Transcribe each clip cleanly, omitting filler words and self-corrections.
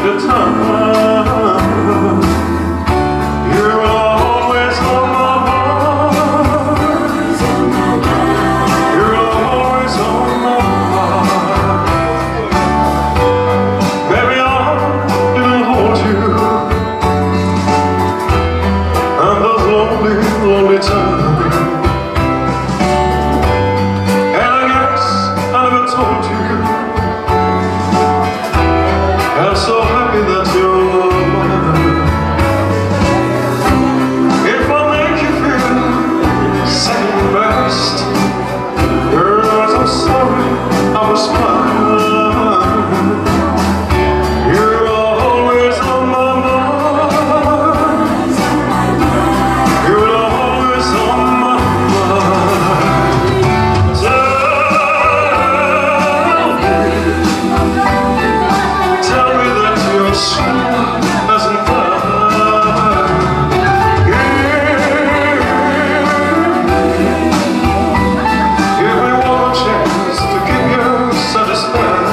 the time. You're always on my mind. You're always on my mind. Baby, I didn't hold you and those lonely, lonely times. And I guess I never told you I'm so happy that you're mine. If I make you feel second best, girl, I'm sorry I was fine. You're always on my mind. You're always on my mind. Tell me that you're sweet as a pie. Give me one chance to keep you satisfied.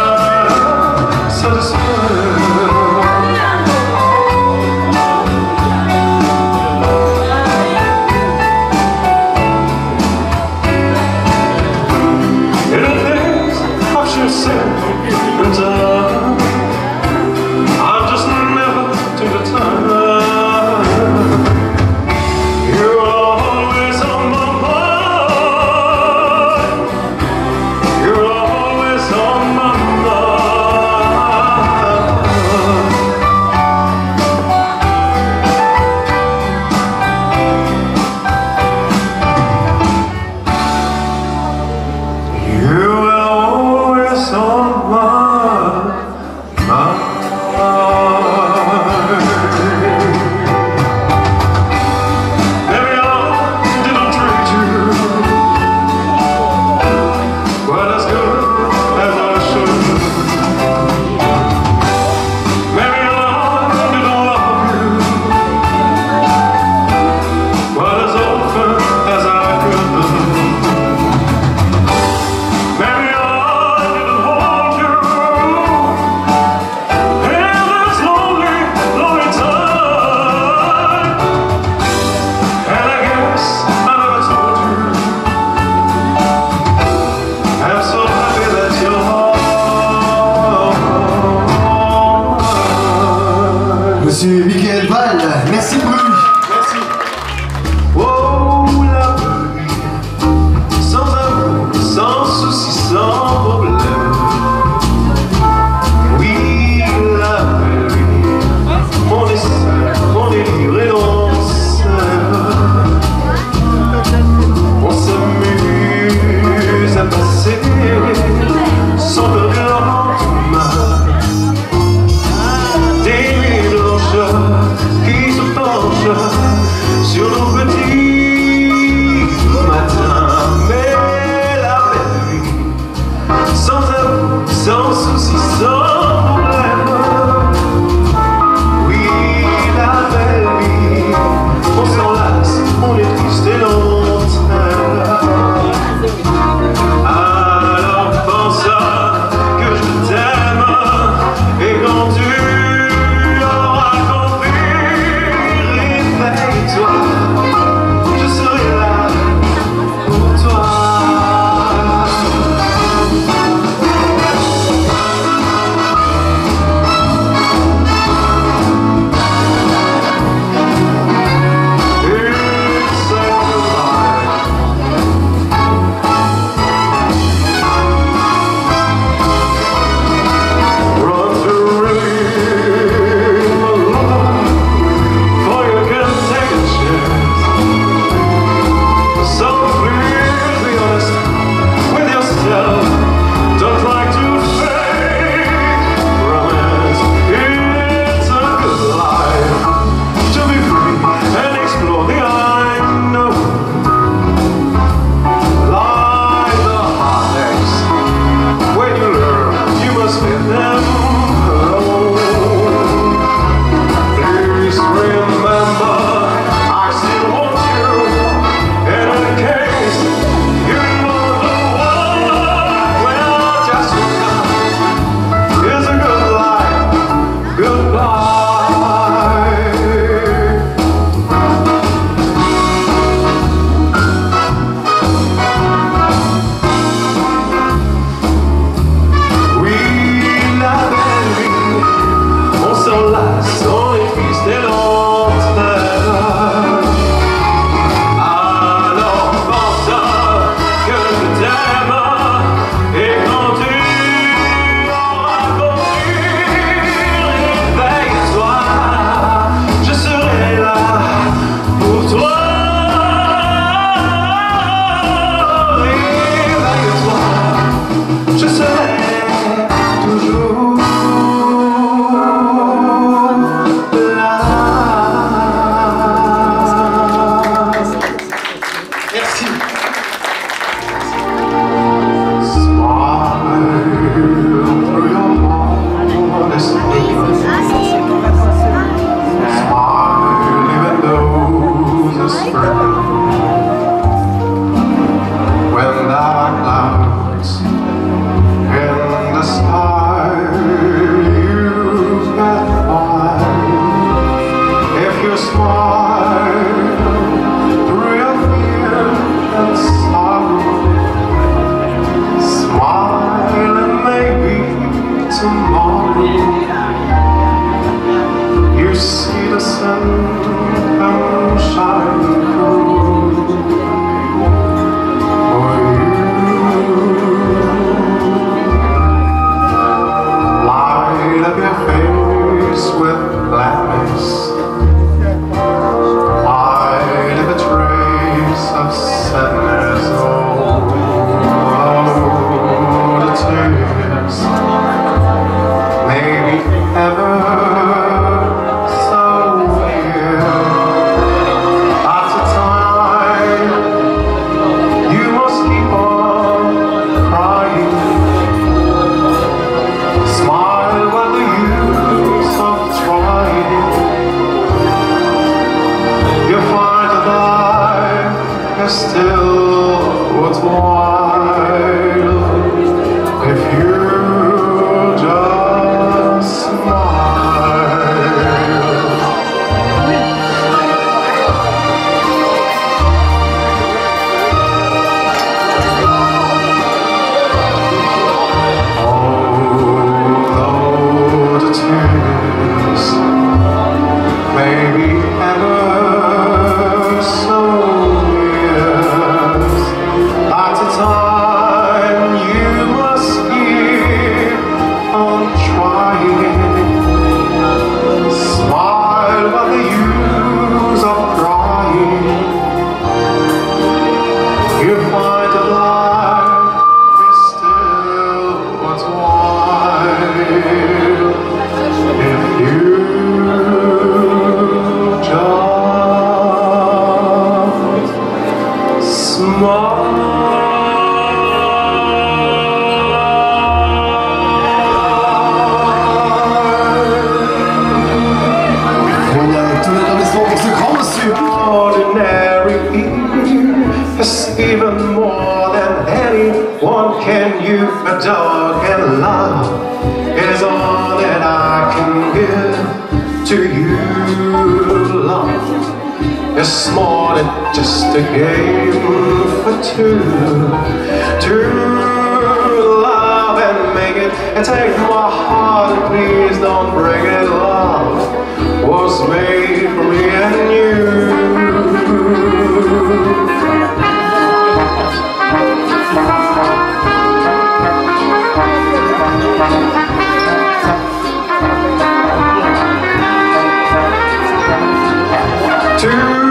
Little things I should have said and done, I've just never took the time. You're always on my mind. You're always on my You were always on my mind. Maybe I didn't treat you quite as good as I should. Maybe I didn't love you quite as often as I could. Maybe I didn't hold you in this lonely, lonely time. And I guess I never told you I'm so happy that you're mine. Monsieur Michael Val, merci Bru. Merci. Oh, la vie, sans amour, sans souci, sans problème. Oui, la vie, on est seul, on est libre et on s'aime. On s'amuse à passer sans le lendemain. Des nuits blanches qui se penchent You see the sun come shining through for you. Light up your face with gladness, hide the trace of sadness. Oh, the tears maybe ever so near. Lots of time you must keep on crying. Smile when the use of trying. You'll find that life is still worthwhile if you just smile. Although the tears may be ever so near, lots of time you must keep on trying. Smile by the use of crying. You find that life is still worthwhile if you just smile. Ordinary is even more than anyone can you adore and love. It is all that I can give to you. Love is more than just a game for two. To love and make it and take my heart and please don't break it. Love was made for me and you. To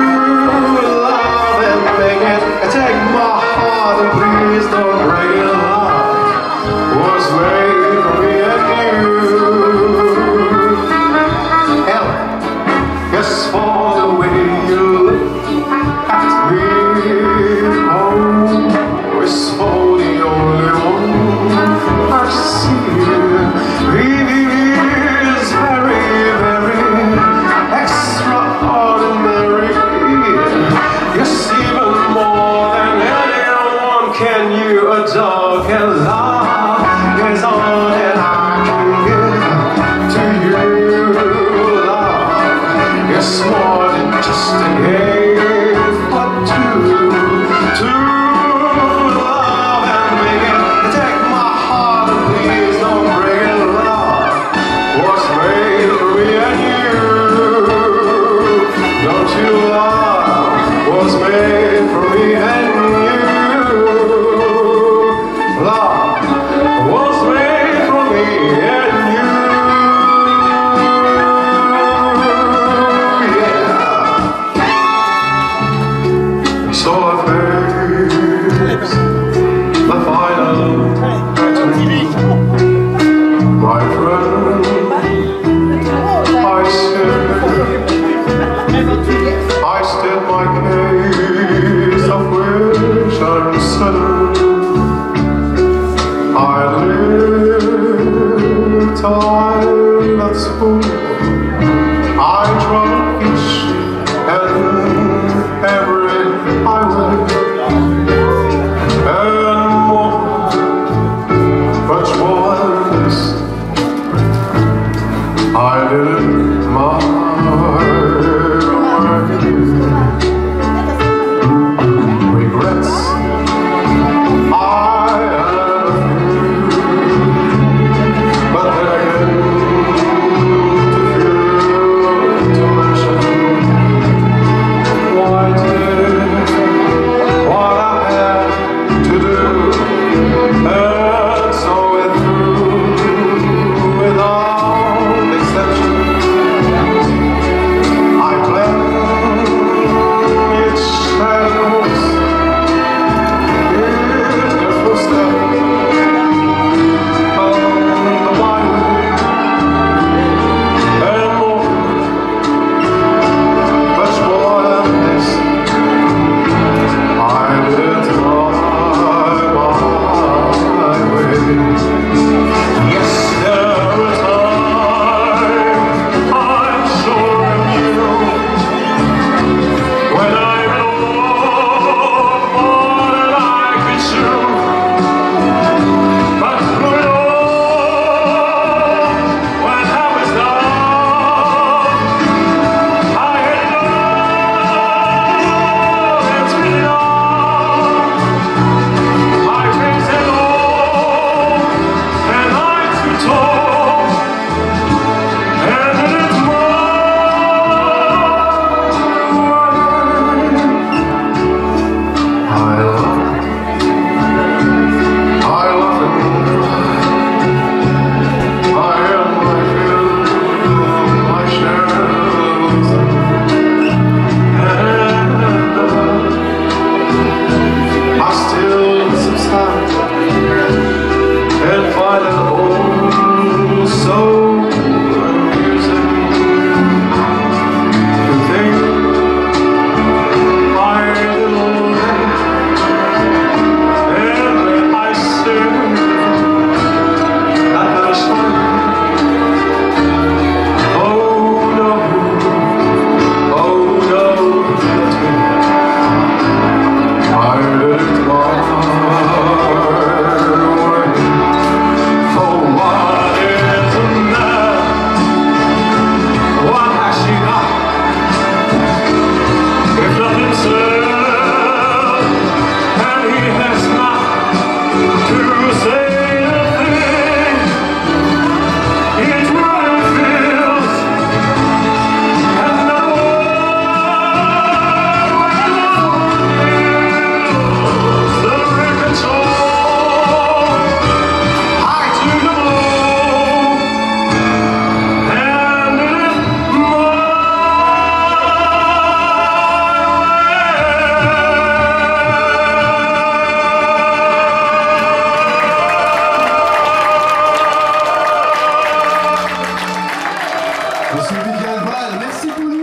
love and make it and take my heart and please don't break it. Love was made for me and you. Hell, yes, for the way you look at me. Oh, it's for the only one I see. Baby is very, very extraordinary. Yes, even more than anyone can you adore. Can love is all that I can give to you. Love is more than just a game for two. To love and make it, take my heart and please don't break it. Love was made for me and you. Don't you love was made for me and you. Love was made for me and you. Yeah. So I face the final curtain. My friend, I state my case of which I'm certain. I lived till I left school. I drank each and every highway and more, much more than this. I didn't mind. Regrets I had a few, but then again Monsieur Vivian Val, merci pour lui.